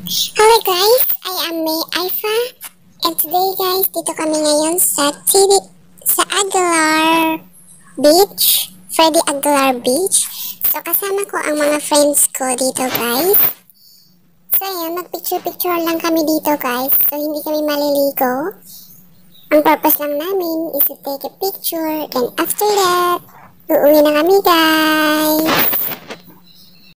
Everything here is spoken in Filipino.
Hello guys, I am May Alpha, and today guys, dito kami ngayon sa Aguilar Beach, Freddy Aguilar Beach. So kasama ko ang mga friends ko dito guys. So ayan, mag-picture-picture lang kami dito guys, so hindi kami maliligo. Ang purpose lang namin is to take a picture, and after that, uuwi na kami guys.